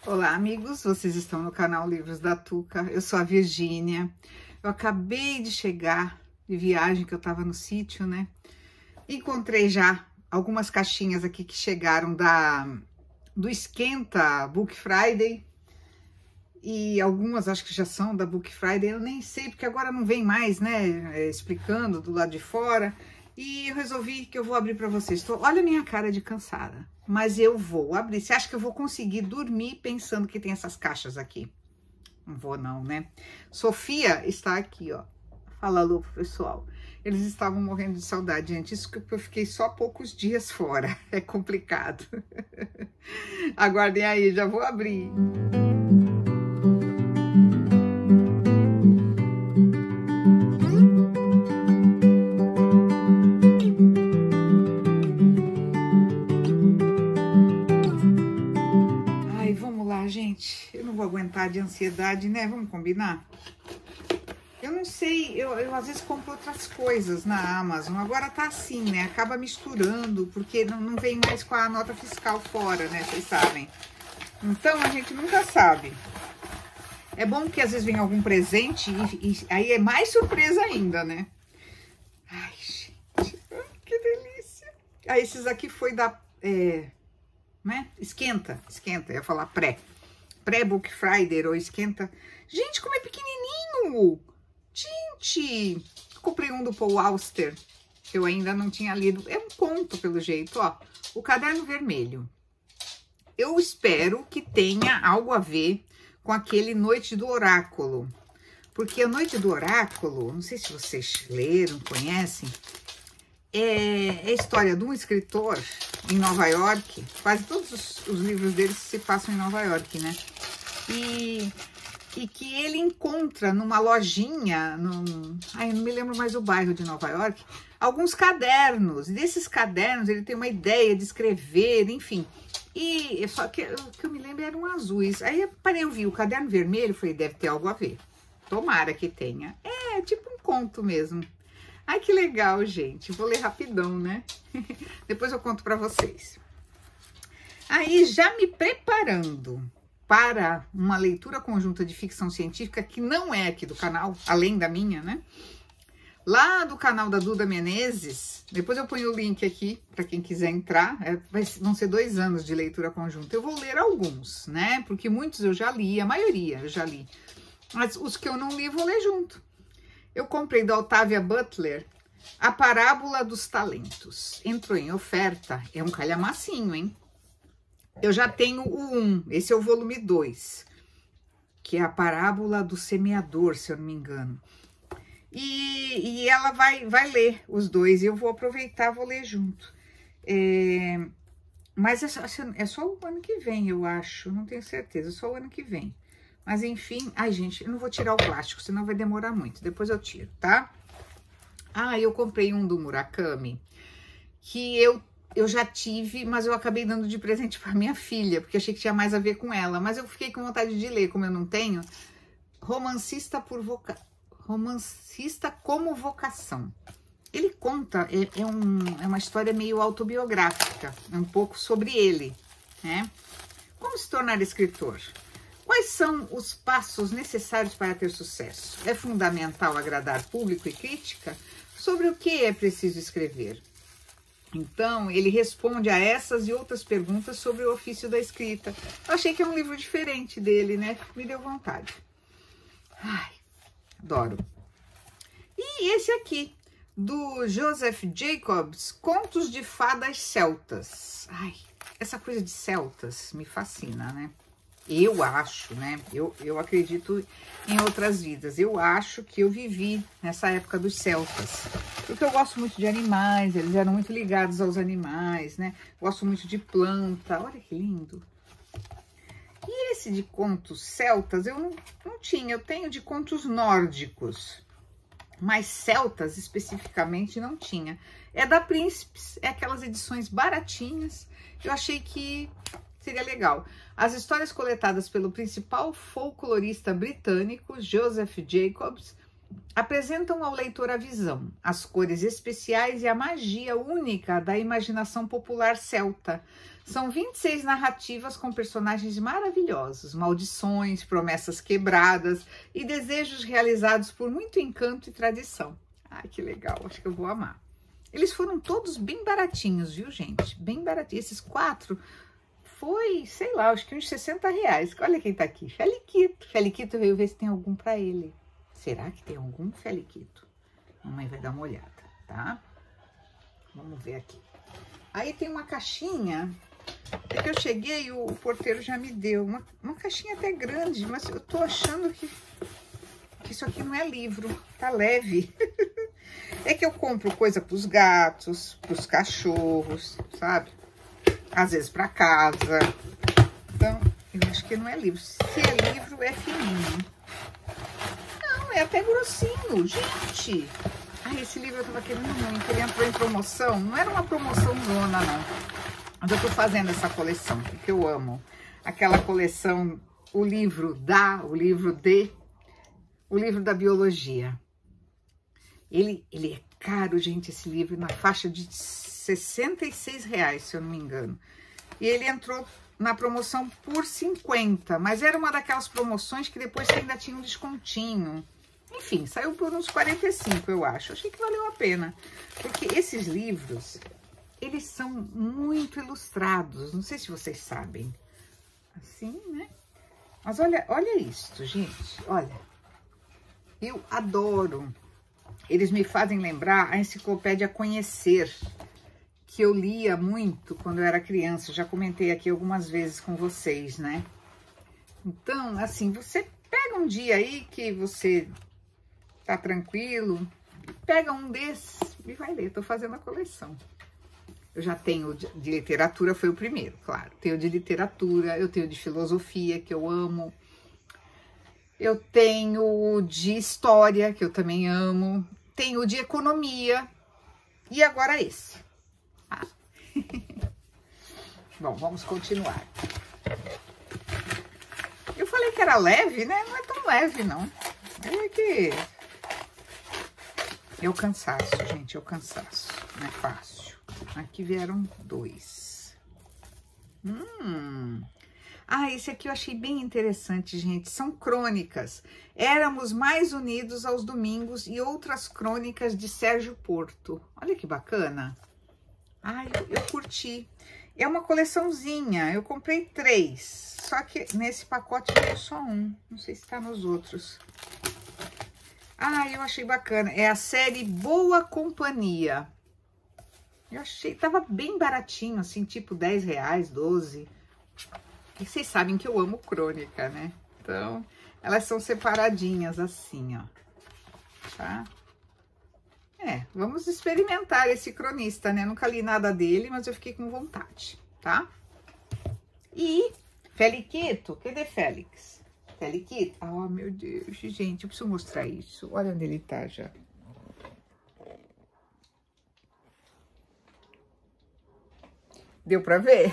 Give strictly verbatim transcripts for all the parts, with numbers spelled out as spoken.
Olá, amigos, vocês estão no canal Livros da Tuca. Eu sou a Virgínia. Eu acabei de chegar de viagem, que eu tava no sítio, né? Encontrei já algumas caixinhas aqui que chegaram da do Esquenta Book Friday. E algumas acho que já são da Book Friday, eu nem sei, porque agora não vem mais, né? Explicando do lado de fora. E eu resolvi que eu vou abrir para vocês. Tô, olha a minha cara de cansada, mas eu vou abrir. Você acha que eu vou conseguir dormir pensando que tem essas caixas aqui? Não vou não, né? Sofia está aqui, ó. Fala alô pro pessoal. Eles estavam morrendo de saudade, gente. Isso que eu fiquei só poucos dias fora. É complicado. Aguardem aí, já vou abrir. Gente, eu não vou aguentar de ansiedade, né? Vamos combinar? Eu não sei, eu, eu às vezes compro outras coisas na Amazon. Agora tá assim, né? Acaba misturando, porque não, não vem mais com a nota fiscal fora, né? Vocês sabem. Então, a gente nunca sabe. É bom que às vezes vem algum presente e, e aí é mais surpresa ainda, né? Ai, gente, que delícia. Ah, esses aqui foi da... É, né? Esquenta, esquenta, eu ia falar pré. Pré-Book Friday ou Esquenta. Gente, como é pequenininho! Gente! Comprei um do Paul Auster, que eu ainda não tinha lido. É um conto, pelo jeito, ó. O Caderno Vermelho. Eu espero que tenha algo a ver com aquele Noite do Oráculo. Porque a Noite do Oráculo, não sei se vocês leram, conhecem, é a história de um escritor em Nova York. Quase todos os, os livros dele se passam em Nova York, né? E, e que ele encontra numa lojinha, num, ai, eu não me lembro mais o bairro de Nova York, alguns cadernos. E desses cadernos ele tem uma ideia de escrever, enfim. E só que o que eu me lembro eram azuis. Aí eu parei, eu vi o Caderno Vermelho, falei, deve ter algo a ver. Tomara que tenha. É tipo um conto mesmo. Ai, que legal, gente. Vou ler rapidão, né? Depois eu conto para vocês. Aí, já me preparando para uma leitura conjunta de ficção científica, que não é aqui do canal, além da minha, né? Lá do canal da Duda Menezes, depois eu ponho o link aqui para quem quiser entrar. É, vai, vão ser dois anos de leitura conjunta. Eu vou ler alguns, né? Porque muitos eu já li, a maioria eu já li. Mas os que eu não li, vou ler junto. Eu comprei da Octavia Butler A Parábola dos Talentos. Entrou em oferta. É um calhamacinho, hein? Eu já tenho o um. Esse é o volume dois. Que é A Parábola do Semeador, se eu não me engano. E, e ela vai, vai ler os dois. E eu vou aproveitar, vou ler junto. É, mas é só, é só o ano que vem, eu acho. Não tenho certeza. É só o ano que vem. Mas enfim, ai gente, eu não vou tirar o plástico, senão vai demorar muito. Depois eu tiro, tá? Ah, eu comprei um do Murakami, que eu, eu já tive, mas eu acabei dando de presente para minha filha, porque achei que tinha mais a ver com ela. Mas eu fiquei com vontade de ler, como eu não tenho. Romancista por voca... Romancista como vocação. Ele conta, é, é, um, é uma história meio autobiográfica, é um pouco sobre ele, né? Como se tornar escritor? Quais são os passos necessários para ter sucesso? É fundamental agradar público e crítica? Sobre o que é preciso escrever? Então, ele responde a essas e outras perguntas sobre o ofício da escrita. Eu achei que é um livro diferente dele, né? Me deu vontade. Ai, adoro. E esse aqui, do Joseph Jacobs, Contos de Fadas Celtas. Ai, essa coisa de celtas me fascina, né? Eu acho, né? Eu, eu acredito em outras vidas. Eu acho que eu vivi nessa época dos celtas. Porque eu gosto muito de animais, eles eram muito ligados aos animais, né? Gosto muito de planta. Olha que lindo. E esse de contos celtas eu não, não tinha. Eu tenho de contos nórdicos. Mas celtas especificamente não tinha. É da Príncipes, é aquelas edições baratinhas. Eu achei que seria legal. As histórias coletadas pelo principal folclorista britânico, Joseph Jacobs, apresentam ao leitor a visão, as cores especiais e a magia única da imaginação popular celta. São vinte e seis narrativas com personagens maravilhosos, maldições, promessas quebradas e desejos realizados por muito encanto e tradição. Ai, que legal, acho que eu vou amar. Eles foram todos bem baratinhos, viu, gente? Bem baratinhos. Esses quatro foi, sei lá, acho que uns sessenta reais. Olha quem tá aqui, Feliquito. Feliquito veio ver se tem algum pra ele. Será que tem algum Feliquito? Mamãe vai dar uma olhada, tá? Vamos ver aqui. Aí tem uma caixinha. É que eu cheguei e o porteiro já me deu. Uma, uma caixinha até grande, mas eu tô achando que, que isso aqui não é livro. Tá leve. É que eu compro coisa pros gatos, pros cachorros, sabe? Às vezes pra casa. Então, eu acho que não é livro. Se é livro, é fininho. Não, é até grossinho, gente. Ai, esse livro eu tava querendo muito. Ele entrou em promoção. Não era uma promoção zona, não. Mas eu tô fazendo essa coleção, porque eu amo. Aquela coleção, o livro da, o livro de, o livro da biologia. Ele, ele é caro, gente, esse livro, na faixa de sessenta e seis reais, se eu não me engano. E ele entrou na promoção por cinquenta, mas era uma daquelas promoções que depois ainda tinha um descontinho. Enfim, saiu por uns quarenta e cinco, eu acho. Achei que valeu a pena, porque esses livros, eles são muito ilustrados. Não sei se vocês sabem. Assim, né? Mas olha, olha isso, gente. Olha, eu adoro. Eles me fazem lembrar a enciclopédia Conhecer, que eu lia muito quando eu era criança. Já comentei aqui algumas vezes com vocês, né? Então, assim, você pega um dia aí que você tá tranquilo, pega um desses e vai ler. Tô fazendo a coleção. Eu já tenho de, de literatura, foi o primeiro, claro. Tenho de literatura, eu tenho de filosofia, que eu amo. Eu tenho de história, que eu também amo. Tenho de economia. E agora esse. Ah. Bom, vamos continuar. Eu falei que era leve, né? Não é tão leve, não. É que... é o cansaço, gente, é o cansaço. Não é fácil. Aqui vieram dois. Hum... Ah, esse aqui eu achei bem interessante, gente. São crônicas. Éramos mais unidos aos domingos e outras crônicas de Sérgio Porto. Olha que bacana. Ah, eu, eu curti. É uma coleçãozinha. Eu comprei três. Só que nesse pacote veio só um. Não sei se tá nos outros. Ah, eu achei bacana. É a série Boa Companhia. Eu achei, tava bem baratinho, assim, tipo dez reais, doze. E vocês sabem que eu amo crônica, né? Então, elas são separadinhas assim, ó. Tá? É, vamos experimentar esse cronista, né? Nunca li nada dele, mas eu fiquei com vontade, tá? E Feliquito, cadê Félix? Feliquito? Oh, meu Deus, gente, eu preciso mostrar isso. Olha onde ele tá já. Deu pra ver?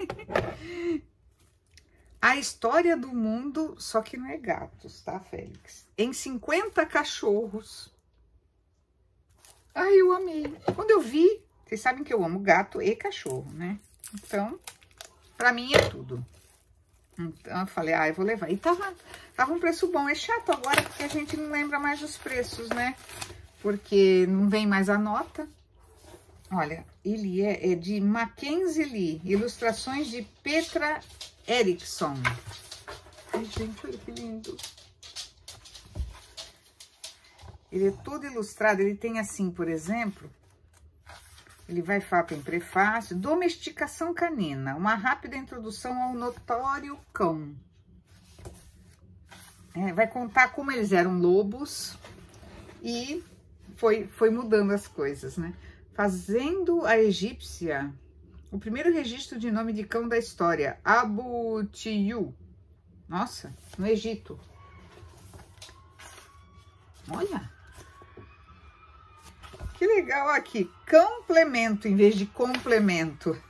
A história do mundo, só que não é gatos, tá, Félix? Em cinquenta cachorros. Ai, eu amei. Quando eu vi, vocês sabem que eu amo gato e cachorro, né? Então, pra mim é tudo. Então, eu falei, ah, eu vou levar. E tava, tava um preço bom. É chato agora, porque a gente não lembra mais os preços, né? Porque não vem mais a nota. Olha, ele é, é de Mackenzie Lee, ilustrações de Petra Erickson. Ai, gente, olha que lindo. Ele é todo ilustrado, ele tem assim, por exemplo, ele vai falar em prefácio, domesticação canina, uma rápida introdução ao notório cão. É, vai contar como eles eram lobos e foi, foi mudando as coisas, né? Fazendo a egípcia... O primeiro registro de nome de cão da história, Abu-Tiyu. Nossa, no Egito. Olha. Que legal aqui. Complemento em vez de complemento.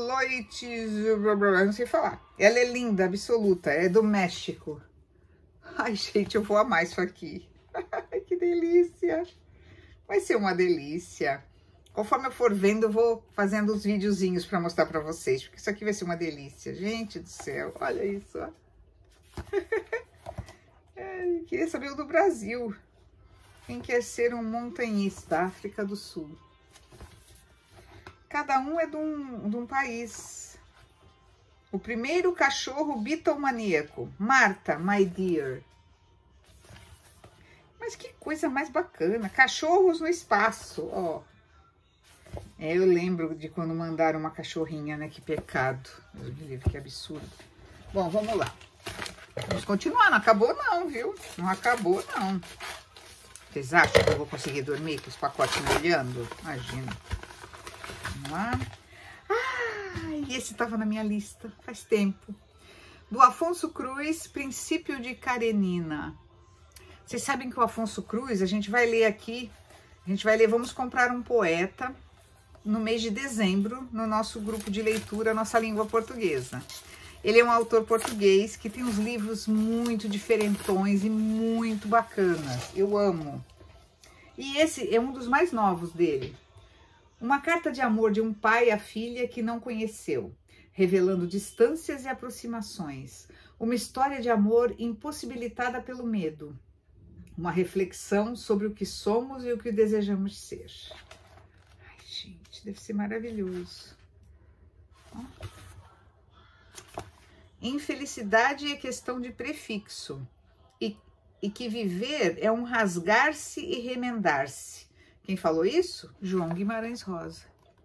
Cacholoites, não sei falar. Ela é linda, absoluta, é do México. Ai, gente, eu vou amar isso aqui. Ai, que delícia. Vai ser uma delícia. Conforme eu for vendo, eu vou fazendo os videozinhos para mostrar para vocês, porque isso aqui vai ser uma delícia. Gente do céu, olha isso, ó. Ai, queria saber o do Brasil. Quem quer ser um montanhista da África do Sul? Cada um é de um, de um país. O primeiro cachorro bitomaníaco. Marta, my dear. Mas que coisa mais bacana. Cachorros no espaço, ó. É, eu lembro de quando mandaram uma cachorrinha, né? Que pecado. Deus me livre, que absurdo. Bom, vamos lá. Vamos continuar. Não acabou não, viu? Não acabou não. Vocês acham que eu vou conseguir dormir com os pacotes me olhando? Imagina. Vamos lá. Ah, e esse estava na minha lista faz tempo. Do Afonso Cruz, Princípio de Karenina. Vocês sabem que o Afonso Cruz, a gente vai ler aqui, a gente vai ler Vamos Comprar um Poeta, no mês de dezembro, no nosso grupo de leitura Nossa Língua Portuguesa. Ele é um autor português que tem uns livros muito diferentões e muito bacanas. Eu amo. E esse é um dos mais novos dele. Uma carta de amor de um pai à filha que não conheceu, revelando distâncias e aproximações. Uma história de amor impossibilitada pelo medo. Uma reflexão sobre o que somos e o que desejamos ser. Ai, gente, deve ser maravilhoso. Ó. Infelicidade é questão de prefixo. E, e que viver é um rasgar-se e remendar-se. Quem falou isso? João Guimarães Rosa.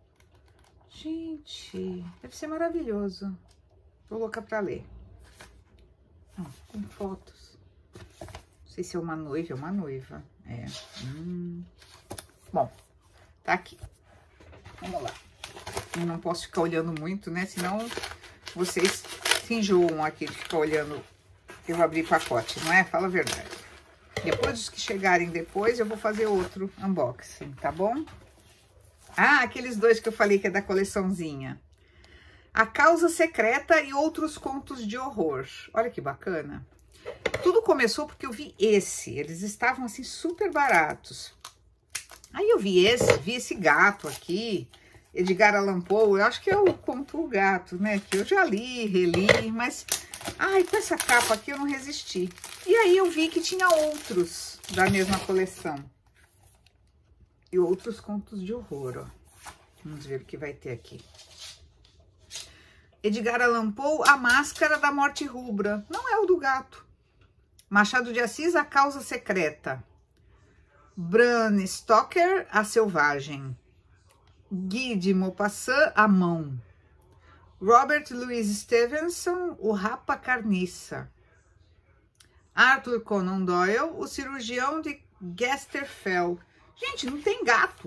Gente, deve ser maravilhoso. Vou colocar para ler. Ah, com fotos. Não sei se é uma noiva, é uma noiva. É. Hum. Bom, tá aqui. Vamos lá. Eu não posso ficar olhando muito, né? Senão vocês se enjoam aqui de ficar olhando eu abrir pacote, não é? Fala a verdade. Depois dos que chegarem depois, eu vou fazer outro unboxing, tá bom? Ah, aqueles dois que eu falei que é da coleçãozinha. A Causa Secreta e Outros Contos de Horror. Olha que bacana. Tudo começou porque eu vi esse. Eles estavam, assim, super baratos. Aí eu vi esse, vi esse gato aqui, Edgar Allan Poe. Eu acho que é o Conto o Gato, né? Que eu já li, reli, mas... Ai, com essa capa aqui eu não resisti. E aí eu vi que tinha outros da mesma coleção. E outros contos de horror, ó. Vamos ver o que vai ter aqui. Edgar Allan Poe, A Máscara da Morte Rubra. Não é o do gato. Machado de Assis, A Causa Secreta. Bram Stoker, A Selvagem. Guy de Maupassant, A Mão. Robert Louis Stevenson, O Rapa Carniça. Arthur Conan Doyle, O Cirurgião de Gasterfell. Gente, não tem gato.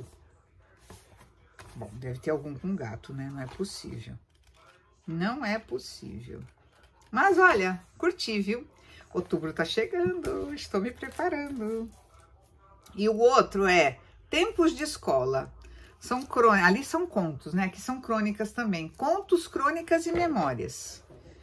Bom, deve ter algum com gato, né? Não é possível. Não é possível. Mas olha, curti, viu? Outubro tá chegando, estou me preparando. E o outro é Tempos de Escola. São crônicas, ali são contos, né? Aqui são crônicas também. Contos, crônicas e memórias.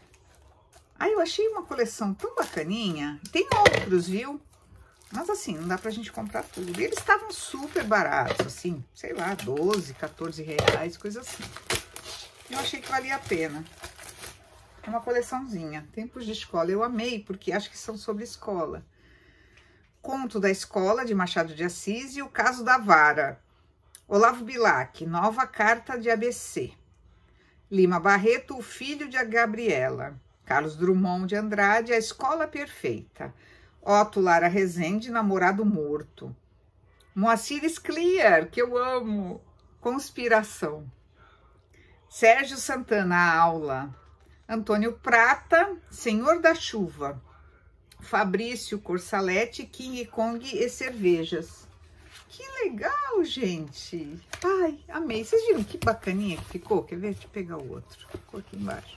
Aí eu achei uma coleção tão bacaninha. Tem outros, viu? Mas assim, não dá pra gente comprar tudo. E eles estavam super baratos, assim, sei lá, doze, quatorze reais, coisa assim. Eu achei que valia a pena. É uma coleçãozinha. Tempos de Escola. Eu amei, porque acho que são sobre escola. Conto da Escola, de Machado de Assis, e O Caso da Vara. Olavo Bilac, Nova Carta de A B C. Lima Barreto, O Filho de Gabriela. Carlos Drummond de Andrade, A Escola Perfeita. Otto Lara Rezende, Namorado Morto. Moacir Scliar, que eu amo. Conspiração. Sérgio Santana, A Aula. Antônio Prata, Senhor da Chuva. Fabrício Corsaletti, King Kong e Cervejas. Que legal, gente. Ai, amei. Vocês viram que bacaninha que ficou? Quer ver? Deixa eu pegar o outro. Ficou aqui embaixo.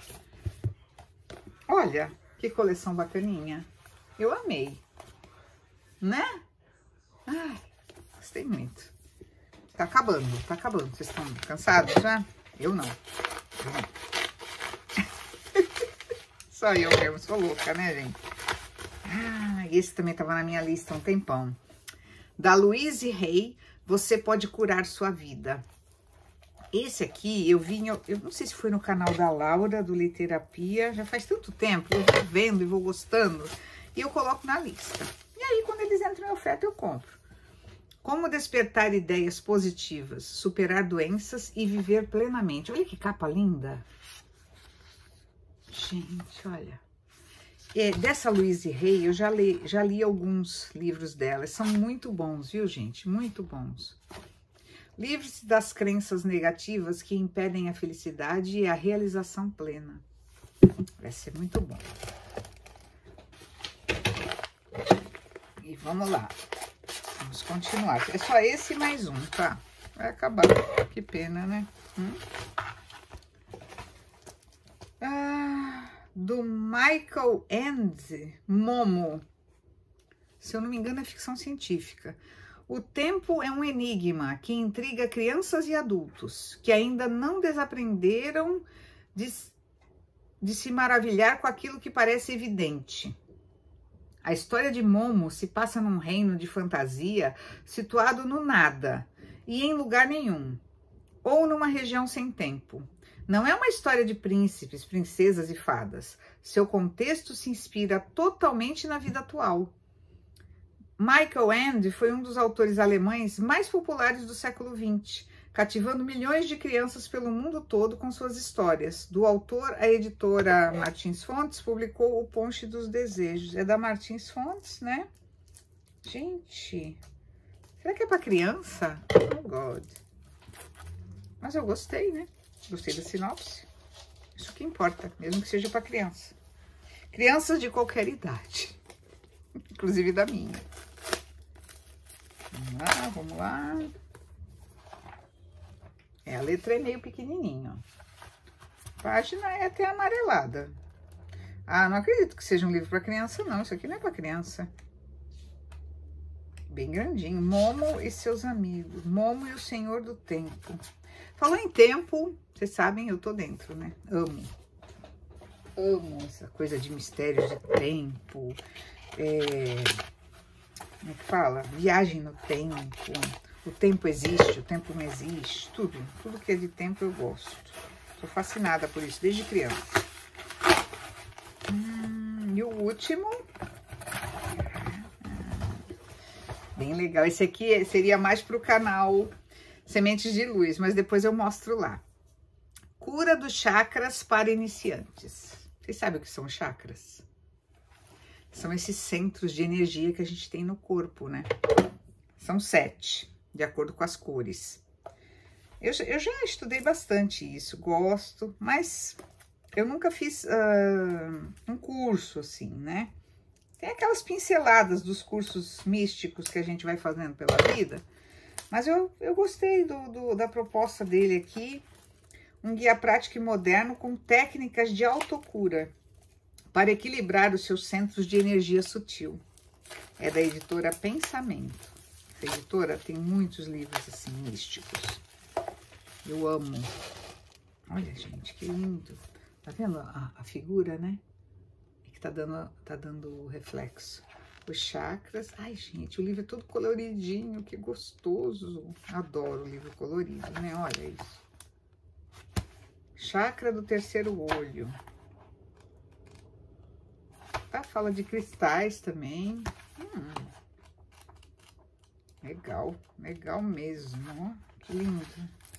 Olha, que coleção bacaninha. Eu amei. Né? Ai, gostei muito. Tá acabando, tá acabando. Vocês estão cansados já? Eu não. Eu não. Só eu mesmo, sou louca, né, gente? Ah, esse também estava na minha lista há um tempão. Da Louise Hay, Você Pode Curar Sua Vida. Esse aqui eu vi, eu, eu não sei se foi no canal da Laura, do Literapia, já faz tanto tempo, eu vou vendo e vou gostando, e eu coloco na lista. E aí, quando eles entram em oferta, eu compro. Como despertar ideias positivas, superar doenças e viver plenamente. Olha que capa linda. Gente, olha. É, dessa Louise Hay, eu já li, já li alguns livros dela. São muito bons, viu, gente? Muito bons. Livre-se das crenças negativas que impedem a felicidade e a realização plena. Vai ser muito bom. E vamos lá. Vamos continuar. É só esse mais um, tá? Vai acabar. Que pena, né? Hum? Ah, do Michael Ende, Momo. Se eu não me engano, é ficção científica. O tempo é um enigma que intriga crianças e adultos que ainda não desaprenderam de, de se maravilhar com aquilo que parece evidente. A história de Momo se passa num reino de fantasia situado no nada e em lugar nenhum, ou numa região sem tempo. Não é uma história de príncipes, princesas e fadas. Seu contexto se inspira totalmente na vida atual. Michael Ende foi um dos autores alemães mais populares do século vinte, cativando milhões de crianças pelo mundo todo com suas histórias. Do autor, a editora Martins Fontes publicou O Ponche dos Desejos. É da Martins Fontes, né? Gente, será que é para criança? Oh, God. Mas eu gostei, né? Gostei da sinopse. Isso que importa, mesmo que seja para criança. Crianças de qualquer idade, inclusive da minha. Vamos lá, vamos lá. É, a letra é meio pequenininha. A página é até amarelada. Ah, não acredito que seja um livro para criança, não. Isso aqui não é para criança. Bem grandinho. Momo e seus amigos. Momo e o Senhor do Tempo. Falou em tempo, vocês sabem, eu tô dentro, né? Amo. Amo essa coisa de mistérios de tempo. É... Como é que fala? Viagem no tempo. O tempo existe, o tempo não existe. Tudo. Tudo que é de tempo eu gosto. Tô fascinada por isso, desde criança. Hum, e o último... Bem legal. Esse aqui seria mais pro canal Sementes de Luz, mas depois eu mostro lá. Cura dos chakras para iniciantes. Vocês sabem o que são chakras? São esses centros de energia que a gente tem no corpo, né? São sete, de acordo com as cores. Eu, eu já estudei bastante isso, gosto, mas eu nunca fiz uh, um curso assim, né? Tem aquelas pinceladas dos cursos místicos que a gente vai fazendo pela vida, mas eu, eu gostei do, do, da proposta dele aqui. Um guia prático e moderno com técnicas de autocura para equilibrar os seus centros de energia sutil. É da editora Pensamento. Essa editora tem muitos livros assim, místicos. Eu amo. Olha, gente, que lindo. Tá vendo a, a figura, né? É que tá dando, tá dando reflexo. Os chakras. Ai, gente, o livro é todo coloridinho, que gostoso. Adoro o livro colorido, né? Olha isso. Chakra do terceiro olho. Tá, fala de cristais também. Hum, legal, legal mesmo, ó. Que lindo.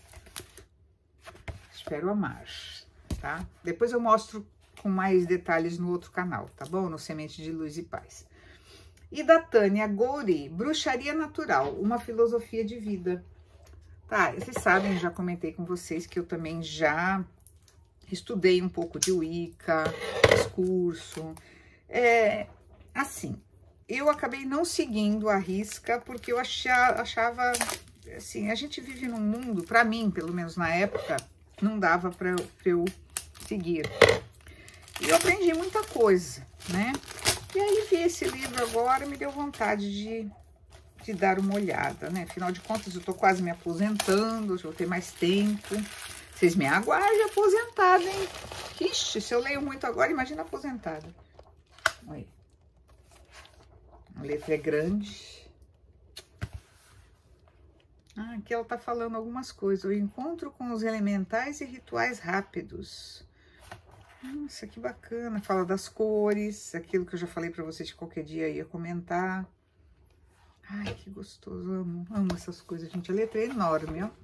Espero amar, tá? Depois eu mostro com mais detalhes no outro canal, tá bom? No Semente de Luz e Paz. E da Tânia Gori, Bruxaria Natural, uma filosofia de vida. Tá, vocês sabem, já comentei com vocês que eu também já estudei um pouco de Wicca, discurso. É, assim, eu acabei não seguindo a risca, porque eu achava, achava, assim, a gente vive num mundo, pra mim, pelo menos na época, não dava pra, pra eu seguir. E eu aprendi muita coisa, né? E aí vi esse livro agora e me deu vontade de, de dar uma olhada, né? Afinal de contas, eu tô quase me aposentando, já vou ter mais tempo. Vocês me aguardem aposentada, hein? Ixi, se eu leio muito agora, imagina aposentada. Olha. A letra é grande. Ah, aqui ela tá falando algumas coisas. O encontro com os elementais e rituais rápidos. Nossa, que bacana. Fala das cores, aquilo que eu já falei pra vocês que qualquer dia ia comentar. Ai, que gostoso. Amo, amo essas coisas, gente. A letra é enorme, ó.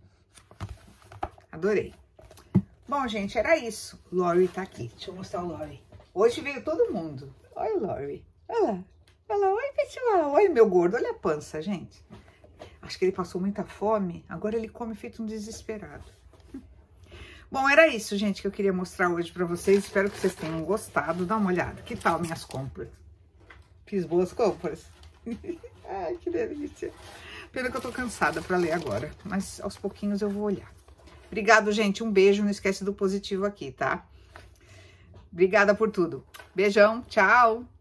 Adorei. Bom, gente, era isso. Lori tá aqui. Deixa eu mostrar o Lori. Hoje veio todo mundo. Olha o Lori. Olha lá. Olha lá. Oi, pessoal. Olha meu gordo. Olha a pança, gente. Acho que ele passou muita fome. Agora ele come feito um desesperado. Bom, era isso, gente, que eu queria mostrar hoje pra vocês. Espero que vocês tenham gostado. Dá uma olhada. Que tal minhas compras? Fiz boas compras? Ai, que delícia. Pena que eu tô cansada pra ler agora. Mas aos pouquinhos eu vou olhar. Obrigado, gente. Um beijo. Não esquece do positivo aqui, tá? Obrigada por tudo. Beijão. Tchau.